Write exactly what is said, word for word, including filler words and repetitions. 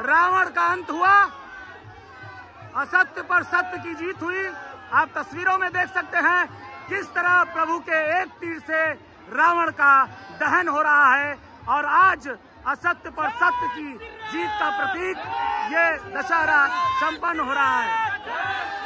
रावण का अंत हुआ, असत्य पर सत्य की जीत हुई। आप तस्वीरों में देख सकते हैं किस तरह प्रभु के एक तीर से रावण का दहन हो रहा है और आज असत्य पर सत्य की जीत का प्रतीक ये दशहरा संपन्न हो रहा है।